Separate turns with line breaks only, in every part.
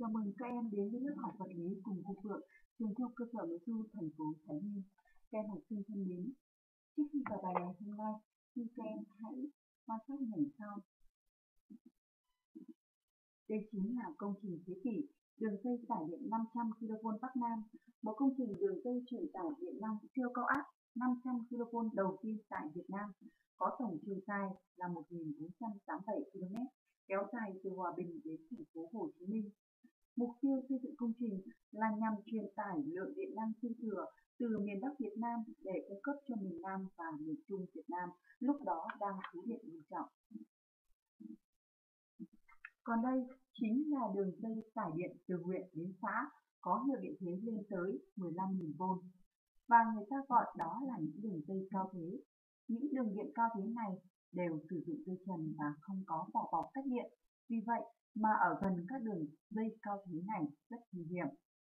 Chào mừng các em đến với lớp học vật lý cùng cô Phượng, trường trung học cơ sở Nguyễn Du, thành phố Thái Nguyên. Các em học sinh thân mến, trước khi vào bài ngày hôm nay, xin các em hãy quan sát hình ảnh sau. Đây chính là công trình thế kỷ đường dây tải điện 500 kV Bắc Nam, một công trình đường dây truyền tải điện năng siêu cao áp 500 kV đầu tiên tại Việt Nam, có tổng chiều dài là 1.487 km, kéo dài từ Hòa Bình đến thành phố Hồ Chí Minh. Mục tiêu xây dựng công trình là nhằm truyền tải lượng điện năng dư thừa từ miền Bắc Việt Nam để cung cấp cho miền Nam và miền Trung Việt Nam lúc đó đang thiếu điện nghiêm trọng. Còn đây chính là đường dây tải điện từ huyện đến xã có hiệu điện thế lên tới 15.000V, và người ta gọi đó là những đường dây cao thế. Những đường điện cao thế này đều sử dụng dây trần và không có vỏ bọc cách điện, vì vậy mà ở gần các đường dây cao thế này rất nguy hiểm.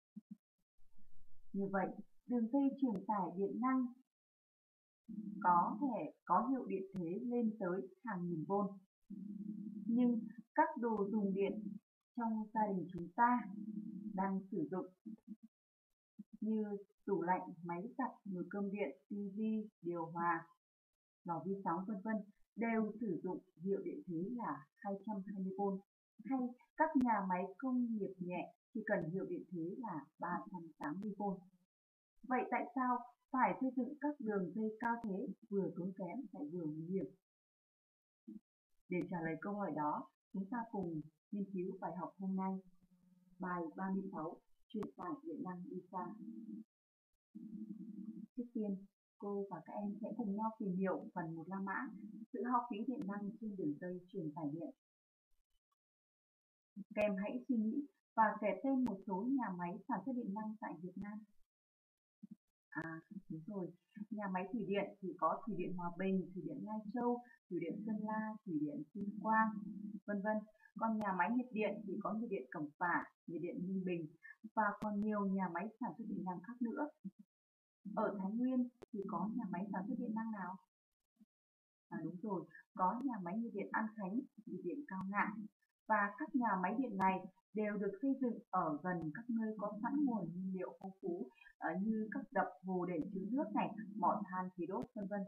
Như vậy, đường dây truyền tải điện năng có thể có hiệu điện thế lên tới hàng nghìn V. Nhưng các đồ dùng điện trong gia đình chúng ta đang sử dụng như tủ lạnh, máy giặt, nồi cơm điện, tivi, điều hòa, lò vi sóng vân vân đều sử dụng hiệu điện thế là 220V, hay các nhà máy công nghiệp nhẹ chỉ cần hiệu điện thế là 380V. Vậy tại sao phải xây dựng các đường dây cao thế vừa tốn kém lại vừa nguy hiểm? Để trả lời câu hỏi đó, chúng ta cùng nghiên cứu bài học hôm nay. Bài 36, truyền tải điện năng đi xa. Trước tiên, cô và các em sẽ cùng nhau tìm hiểu phần 1 la mã, sự hao phí điện năng trên đường dây truyền tải điện. Các em hãy suy nghĩ và kể tên một số nhà máy sản xuất điện năng tại Việt Nam. Đúng rồi, nhà máy thủy điện thì có thủy điện Hòa Bình, thủy điện Lai Châu, thủy điện Sơn La, thủy điện Tuyên Quang, vân vân. Còn nhà máy nhiệt điện thì có nhiệt điện Cẩm Phả, nhiệt điện Ninh Bình và còn nhiều nhà máy sản xuất điện năng khác nữa. Ở Thái Nguyên thì có nhà máy sản xuất điện năng nào? Đúng rồi, có nhà máy nhiệt điện An Khánh, nhiệt điện Cao Ngạn, và các nhà máy điện này đều được xây dựng ở gần các nơi có sẵn nguồn nhiên liệu phong phú như các đập hồ để trữ nước này, mỏ than khí đốt vân vân.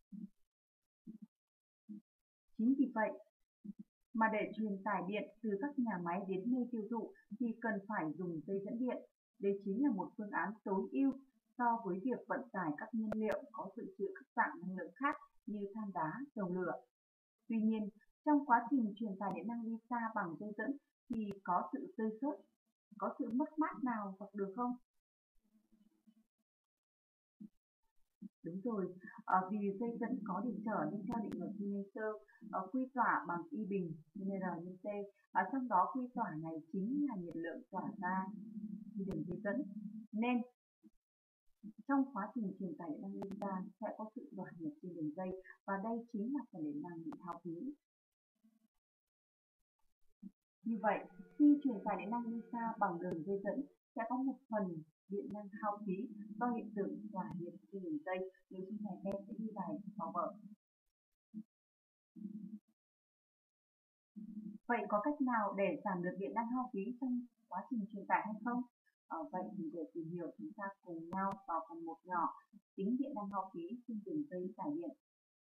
Chính vì vậy mà để truyền tải điện từ các nhà máy đến nơi tiêu thụ thì cần phải dùng dây dẫn điện. Đây chính là một phương án tối ưu so với việc vận tải các nhiên liệu có dự trữ các dạng năng lượng khác như than đá, dầu lửa. Tuy nhiên, trong quá trình truyền tải điện năng đi xa bằng dây dẫn thì có sự rơi xước, có sự mất mát nào gặp được không? Đúng rồi, vì dây dẫn có điện trở nên theo định luật Lensơ, quy tỏa bằng Y bình nhân R nhân T, trong đó quy tỏa này chính là nhiệt lượng tỏa ra khi đường dây dẫn, nên trong quá trình truyền tải điện năng đi xa sẽ có sự tỏa nhiệt trên đường dây, và đây chính là phần điện năng bị hao phí. Như vậy, khi truyền tải điện năng đi xa bằng đường dây dẫn sẽ có một phần điện năng hao phí do hiện tượng tỏa nhiệt trên đường dây. Nếu trong này em sẽ ghi bài vào vở. Vậy có cách nào để giảm được điện năng hao phí trong quá trình truyền tải hay không? Vậy thì để tìm hiểu, chúng ta cùng nhau vào phần 1 nhỏ, tính điện năng hao phí trên đường dây tải điện.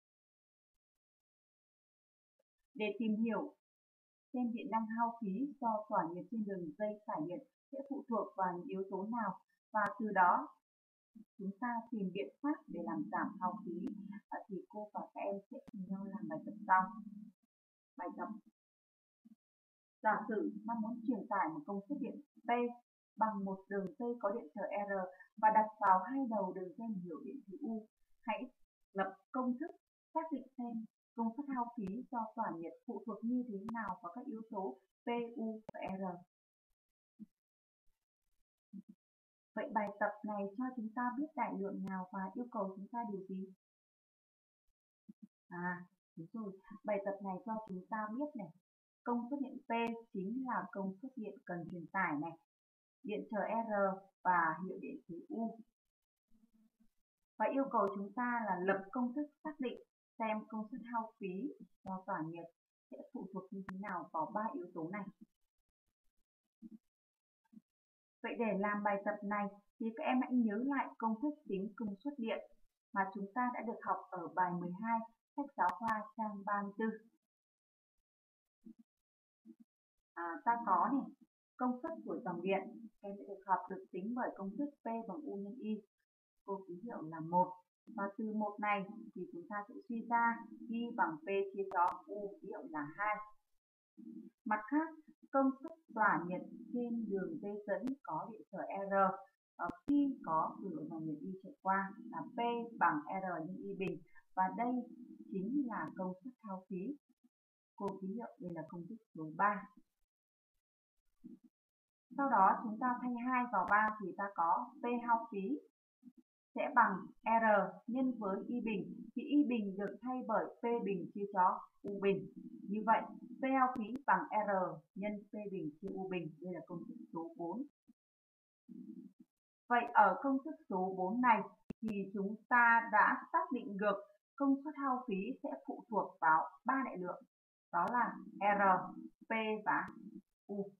Để tìm hiểu xem điện năng hao phí do tỏa nhiệt trên đường dây tải điện sẽ phụ thuộc vào những yếu tố nào, và từ đó chúng ta tìm biện pháp để làm giảm hao phí, thì cô và các em sẽ cùng nhau làm bài tập sau. Bài tập: giả sử ta muốn truyền tải một công suất điện P bằng một đường dây có điện trở R và đặt vào hai đầu đường dây hiệu điện thế U. Hãy lập công thức xác định xem công suất hao phí do tỏa nhiệt phụ thuộc như thế nào vào các yếu tố P, U và R. Vậy bài tập này cho chúng ta biết đại lượng nào và yêu cầu chúng ta điều gì? Đúng rồi, bài tập này cho chúng ta biết này, công suất điện P chính là công suất điện cần truyền tải này, điện trở R và hiệu điện thế U. Và yêu cầu chúng ta là lập công thức xác định xem công suất hao phí do tỏa nhiệt sẽ phụ thuộc như thế nào vào 3 yếu tố này. để làm bài tập này thì các em hãy nhớ lại công thức tính công suất điện mà chúng ta đã được học ở bài 12 sách giáo khoa trang 34. Ta có này, công suất của dòng điện, em sẽ được học được tính bởi công thức P bằng U nhân I, cô ký hiệu là 1. Và từ 1 này thì chúng ta sẽ suy ra I bằng P chia cho U ký hiệu là 2. Mặt khác, công suất tỏa nhiệt trên đường dây dẫn có điện trở R khi có cửa dòng nhiệt I chạy qua là P bằng R nhân I bình, và đây chính là công suất hao khí. Cô ký hiệu đây là công thức số 3. Sau đó chúng ta thay 2 vào 3 thì ta có P hao khí sẽ bằng R nhân với I bình, thì I bình được thay bởi P bình chia cho U bình. Như vậy, P hao khí bằng R nhân P bình chia U bình, đây là công thức số 4. Vậy ở công thức số 4 này thì chúng ta đã xác định được công suất hao khí sẽ phụ thuộc vào 3 đại lượng, đó là R, P và U.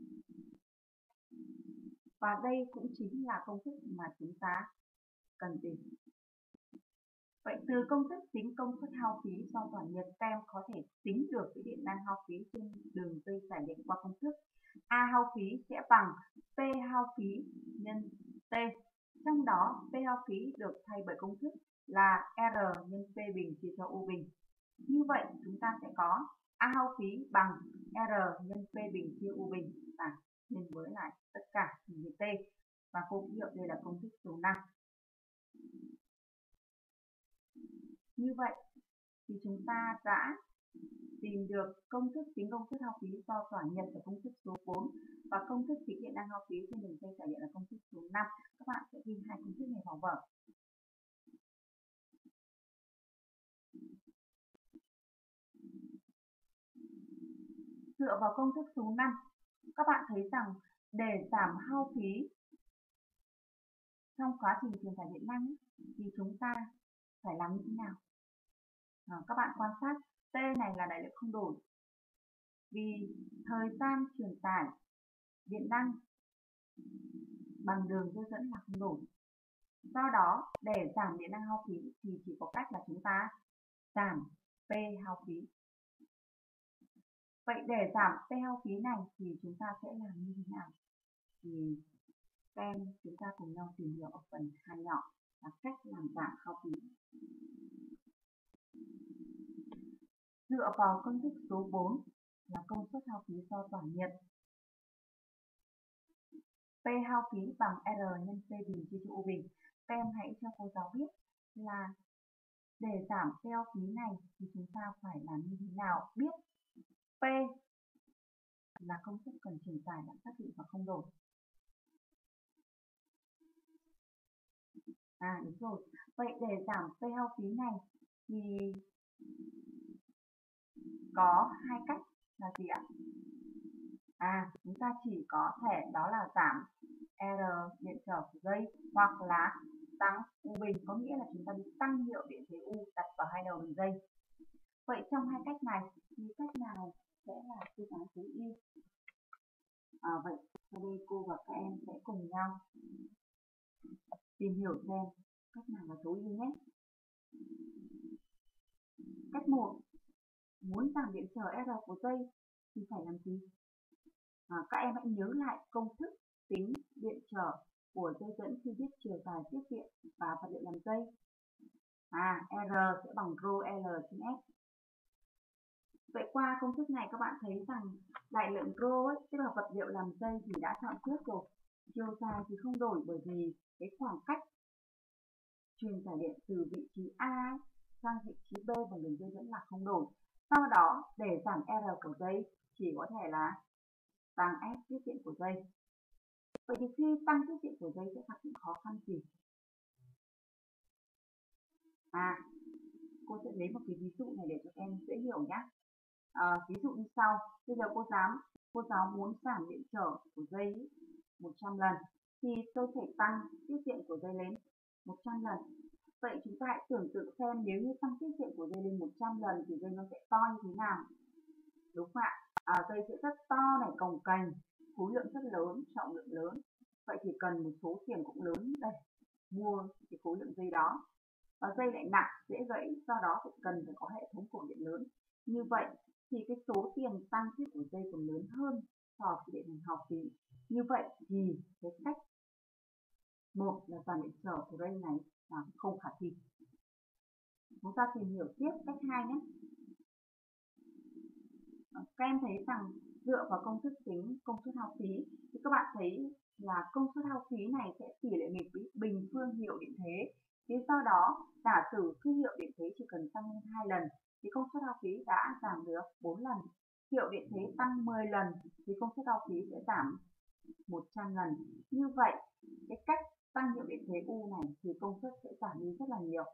Và đây cũng chính là công thức mà chúng ta cần tìm. Vậy từ công thức tính công suất hao khí do tỏa nhiệt, các em có thể tính được cái điện năng hao khí trên đường dây tải điện qua công thức A hao khí sẽ bằng P hao khí nhân T. Trong đó P hao khí được thay bởi công thức là R nhân P bình chia cho U bình. Như vậy chúng ta sẽ có A hao khí bằng R nhân P bình chia U bình và nhân với lại tất cả với T. Và cô ký hiệu đây là công thức số 5. Như vậy thì chúng ta đã tìm được công thức tính công suất hao khí do tỏa nhiệt là công thức số 4 và công thức tính điện năng hao khí trên đường dây tải điện là công thức số 5. Các bạn sẽ ghi hai công thức này vào vở. Dựa vào công thức số 5, các bạn thấy rằng để giảm hao khí trong quá trình truyền tải điện năng thì chúng ta phải làm như thế nào? Các bạn quan sát T này là đại lượng không đổi, vì thời gian truyền tải điện năng bằng đường dây dẫn là không đổi. Do đó để giảm điện năng hao khí thì chỉ có cách là chúng ta giảm P hao khí. Vậy để giảm P hao khí này thì chúng ta sẽ làm như thế nào? Thì các em chúng ta cùng nhau tìm hiểu ở phần 2 nhỏ là cách làm giảm hao khí. Dựa vào công thức số 4 là công suất hao khí do tỏa nhiệt. P hao khí bằng R nhân P bình chia cho U bình. Các em hãy cho cô giáo biết là để giảm P hao khí này thì chúng ta phải làm như thế nào? Biết P là công suất cần truyền tải đã xác định và không đổi. Đúng rồi. Vậy để giảm P hao khí này thì có hai cách là gì ạ? Chúng ta chỉ có thể đó là giảm R điện trở của dây hoặc là tăng U bình, có nghĩa là chúng ta đi tăng hiệu điện thế U đặt vào hai đầu đường dây. Vậy trong hai cách này thì cách nào sẽ là phương án tối ưu? Vậy sau đây cô và các em sẽ cùng nhau tìm hiểu xem cách nào là tối ưu nhé. Cách 1, muốn giảm điện trở R của dây thì phải làm gì? Các em hãy nhớ lại công thức tính điện trở của dây dẫn khi biết chiều dài tiết điện và vật liệu làm dây. R sẽ bằng rho L trên S. Vậy qua công thức này các bạn thấy rằng đại lượng rho tức là vật liệu làm dây thì đã chọn trước rồi. Chiều dài thì không đổi bởi vì cái khoảng cách truyền tải điện từ vị trí A sang vị trí B bằng đường dây dẫn là không đổi. Sau đó để giảm R của dây chỉ có thể là tăng S tiết điện của dây. Vậy thì khi tăng tiết điện của dây sẽ gặp những khó khăn gì? Cô sẽ lấy một cái ví dụ này để cho em dễ hiểu nhé. Ví dụ như sau, bây giờ cô giáo muốn giảm điện trở của dây 100 lần thì tôi phải tăng tiết điện của dây lên 100 lần. Vậy chúng ta hãy tưởng tượng xem nếu như tăng tiết điện của dây lên 100 lần thì dây nó sẽ to như thế nào? Đúng không ạ? Dây sẽ rất to này, cồng kềnh, khối lượng rất lớn, trọng lượng lớn. Vậy thì cần một số tiền cũng lớn để mua cái khối lượng dây đó. Và dây lại nặng, dễ gãy, do đó thì cần phải có hệ thống cổ điện lớn. Như vậy thì cái số tiền tăng tiếp của dây còn lớn hơn so với điện hình học phí. Như vậy thì cái cách một là giảm điện trở của dây này là không khả thi. Chúng ta tìm hiểu tiếp cách 2 nhé. Các em thấy rằng dựa vào công thức tính công suất hao phí thì các bạn thấy là công suất hao phí này sẽ tỷ lệ nghịch với bình phương hiệu điện thế. Thế do đó, giả sử khi hiệu điện thế chỉ cần tăng lên 2 lần thì công suất hao phí đã giảm được 4 lần. Hiệu điện thế tăng 10 lần thì công suất hao phí sẽ giảm 100 lần. Như vậy, cái cách tăng hiệu điện thế U này thì công suất sẽ giảm đi rất là nhiều.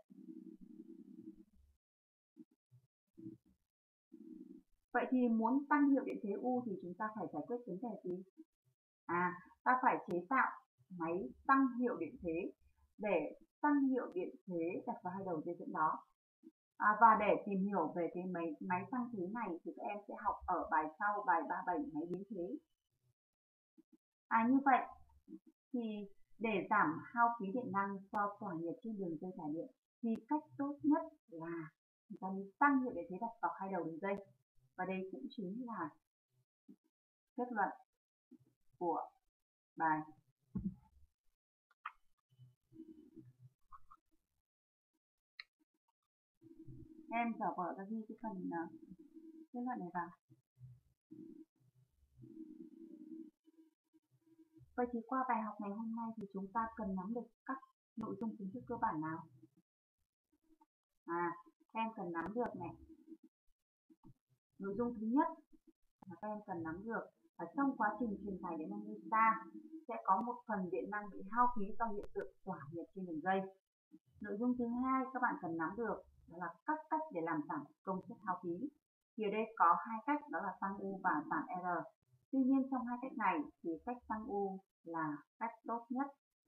Vậy thì muốn tăng hiệu điện thế U thì chúng ta phải giải quyết vấn đề gì? Ta phải chế tạo máy tăng hiệu điện thế. Để tăng hiệu điện thế đặt vào hai đầu dây dẫn đó. Và để tìm hiểu về cái máy tăng thế này thì các em sẽ học ở bài sau, bài 37 máy biến thế. Như vậy thì để giảm hao phí điện năng do tỏa nhiệt trên đường dây tải điện thì cách tốt nhất là chúng ta đi tăng hiệu điện thế đặt vào hai đầu đường dây. Và đây cũng chính là kết luận của bài. Em giả vờ ra ghi cái phần kết luận này vào. Vậy thì qua bài học ngày hôm nay thì chúng ta cần nắm được các nội dung kiến thức cơ bản nào? Các em cần nắm được này. Nội dung thứ nhất là các em cần nắm được là trong quá trình truyền tải điện năng đi xa sẽ có một phần điện năng bị hao phí do hiện tượng tỏa nhiệt trên đường dây. Nội dung thứ hai các bạn cần nắm được đó là các cách để làm giảm công suất hao phí. Thì ở đây có hai cách, đó là tăng U và giảm R. Tuy nhiên trong hai cách này thì cách tăng U là cách tốt nhất.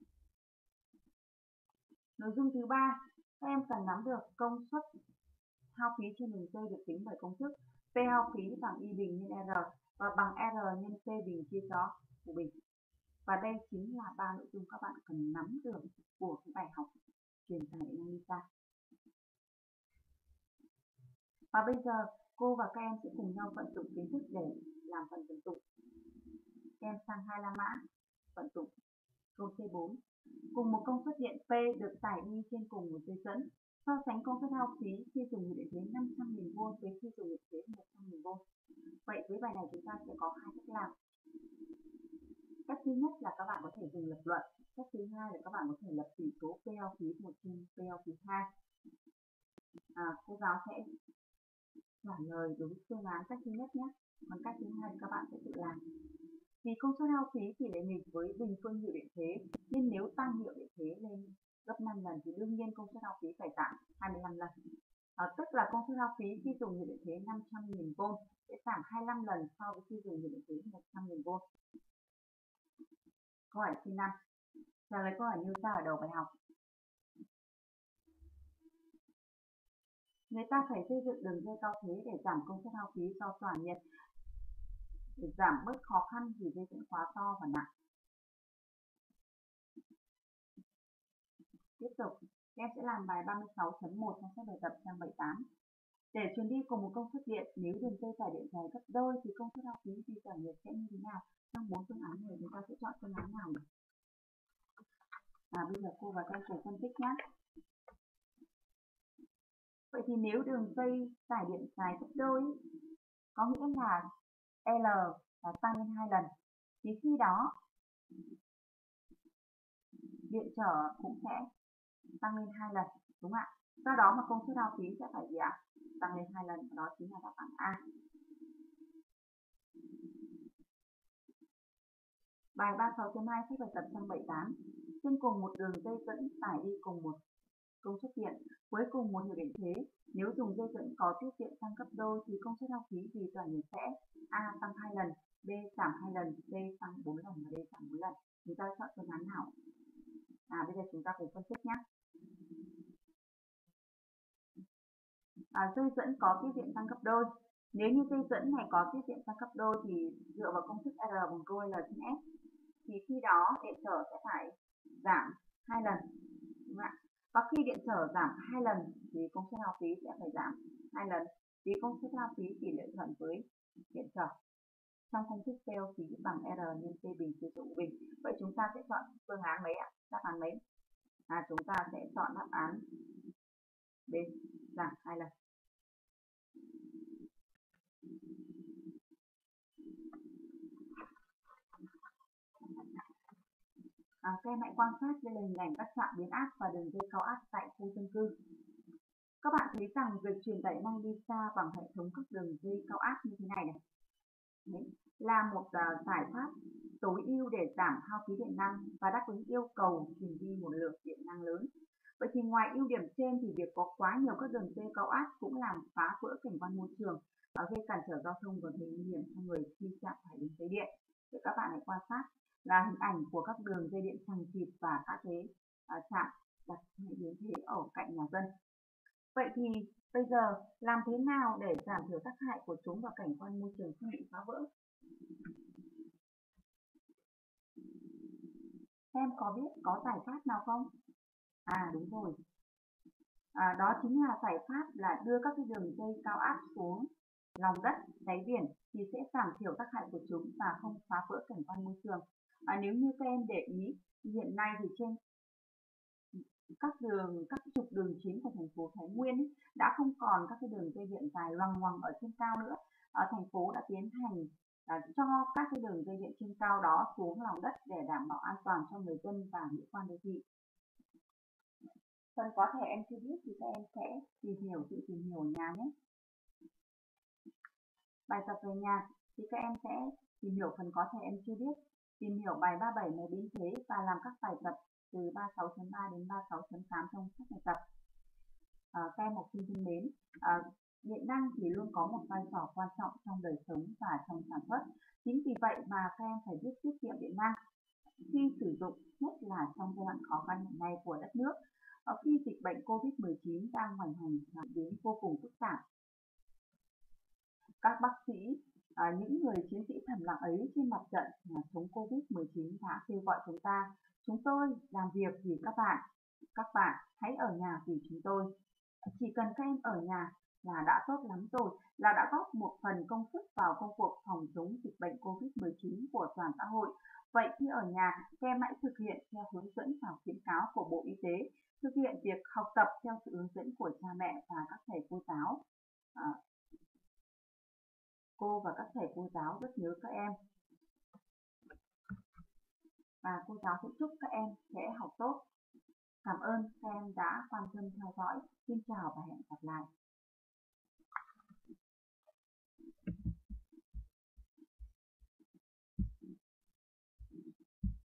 Nội dung thứ ba, các em cần nắm được công suất hao phí trên đường dây được tính bởi công thức P hao phí bằng I bình nhân R và bằng R nhân P bình chia cho U bình. Và đây chính là ba nội dung các bạn cần nắm được của cái bài học truyền tải điện năng đi xa. Và bây giờ cô và các em sẽ cùng nhau vận dụng kiến thức để làm phần vận dụng. Em sang 25 mã vận dụng. Câu C4. Cùng một công suất điện P được tải đi trên cùng một dây dẫn. So sánh công suất hao phí khi dùng nhiệt điện thế 500.000V với khi dùng nhiệt thế 100.000V. Vậy với bài này chúng ta sẽ có hai cách làm. Cách thứ nhất là các bạn có thể dùng lập luận. Cách thứ hai là các bạn có thể lập tỷ số P hao phí 1 trên P hao phí 2. Cô giáo sẽ trả lời đối với phương án cách thứ nhất nhé. Còn cách thứ hai thì các bạn sẽ tự làm. Vì công suất hao phí tỷ lệ nghịch với bình phương hiệu điện thế, nên nếu tăng hiệu điện thế lên gấp 5 lần thì đương nhiên công suất hao phí phải giảm 25 lần. Tức là công suất hao phí khi dùng hiệu điện thế 500.000V sẽ giảm 25 lần so với khi dùng hiệu điện thế 100.000V. Câu hỏi C5. Trả lời câu hỏi nêu ra ở đầu bài học. Người ta phải xây dựng đường dây cao thế để giảm công suất hao phí do tỏa nhiệt, để giảm bớt khó khăn vì dây dẫn quá to và nặng. Tiếp tục, em sẽ làm bài 36.1 trong sách bài tập trang 78. Để truyền đi cùng một công suất điện, nếu đường dây tải điện dài gấp đôi thì công suất hao phí vì tỏa nhiệt sẽ như thế nào? Trong 4 phương án này chúng ta sẽ chọn phương án nào nhỉ? Bây giờ cô và các em cùng phân tích nhé. Vậy thì nếu đường dây tải điện dài gấp đôi, có nghĩa là L là tăng lên 2 lần, thì khi đó điện trở cũng sẽ tăng lên 2 lần, đúng không ạ? Do đó mà công suất hao phí sẽ phải gì ạ? Tăng lên 2 lần, đó chính là đáp án A. Bài 36.2 sách bài tập trang 78. Trên cùng một đường dây dẫn tải đi cùng một công suất điện với cùng một hiệu điện thế, nếu dùng dây dẫn có tiết điện tăng gấp đôi thì công suất hao phí vì tỏa nhiệt sẽ A tăng 2 lần, B giảm 2 lần, C tăng 4 lần và D giảm 4 lần. Chúng ta chọn phương án nào? Bây giờ chúng ta cùng phân tích nhé. Dây dẫn có tiết điện tăng gấp đôi. Nếu như dây dẫn này có tiết điện tăng gấp đôi thì dựa vào công thức R bằng câu L trên S. thì khi đó điện trở sẽ phải giảm 2 lần, đúng không ạ? Và khi điện trở giảm 2 lần thì công suất hao phí sẽ phải giảm 2 lần, vì công suất hao phí tỷ lệ thuận với điện trở. Trong công thức PO phí bằng R nhân T bình trừ U bình. Vậy chúng ta sẽ chọn phương án mấy ạ? Đáp án mấy? Chúng ta sẽ chọn đáp án B, giảm 2 lần. Các em hãy quan sát đây là hình ảnh các trạm biến áp và đường dây cao áp tại khu dân cư. Các bạn thấy rằng việc truyền tải năng đi xa bằng hệ thống các đường dây cao áp như thế này này. Đấy, là một giải pháp tối ưu để giảm hao phí điện năng và đáp ứng yêu cầu truyền đi một lượng điện năng lớn. Vậy thì ngoài ưu điểm trên thì việc có quá nhiều các đường dây cao áp cũng làm phá vỡ cảnh quan môi trường, gây cản trở giao thông và gây nguy hiểm cho người khi chạm phải đường dây điện. Để các bạn hãy quan sát là hình ảnh của các đường dây điện chằng chịt và các cái trạm đặt biến thế ở cạnh nhà dân. Vậy thì bây giờ làm thế nào để giảm thiểu tác hại của chúng và cảnh quan môi trường không bị phá vỡ? Em có biết có giải pháp nào không? Đúng rồi. Đó chính là giải pháp là đưa các cái đường dây cao áp xuống lòng đất, đáy biển thì sẽ giảm thiểu tác hại của chúng và không phá vỡ cảnh quan môi trường. Nếu như các em để ý, hiện nay thì trên các trục đường chính của thành phố Thái Nguyên đã không còn các cái đường dây điện dài loằng ngoằng ở trên cao nữa. Thành phố đã tiến hành cho các cái đường dây điện trên cao đó xuống lòng đất để đảm bảo an toàn cho người dân và mỹ quan đô thị. Phần có thể em chưa biết thì các em sẽ tự tìm hiểu ở nhà nhé. Bài tập về nhà thì các em sẽ tìm hiểu phần có thể em chưa biết, tìm hiểu bài 37 máy biến thế và làm các bài tập từ 36.3 đến 36.8 trong sách bài tập. Các em học sinh thân mến, điện năng thì luôn có một vai trò quan trọng trong đời sống và trong sản xuất. Chính vì vậy mà các em phải biết tiết kiệm điện năng khi sử dụng, nhất là trong giai đoạn khó khăn hiện nay của đất nước. Khi dịch bệnh COVID-19 đang hoành hành đến vô cùng phức tạp, các bác sĩ, những người chiến sĩ thầm lặng ấy trên mặt trận chống Covid-19 đã kêu gọi chúng tôi làm việc vì các bạn hãy ở nhà vì chúng tôi. Chỉ cần các em ở nhà là đã tốt lắm rồi, là đã góp một phần công sức vào công cuộc phòng chống dịch bệnh Covid-19 của toàn xã hội. Vậy khi ở nhà, các em hãy thực hiện theo hướng dẫn và khuyến cáo của Bộ Y tế, thực hiện việc học tập theo sự hướng dẫn của cha mẹ và các thầy cô giáo. Cô và các thầy cô giáo rất nhớ các em. Và cô giáo cũng chúc các em sẽ học tốt. Cảm ơn các em đã quan tâm theo dõi. Xin chào và hẹn gặp lại.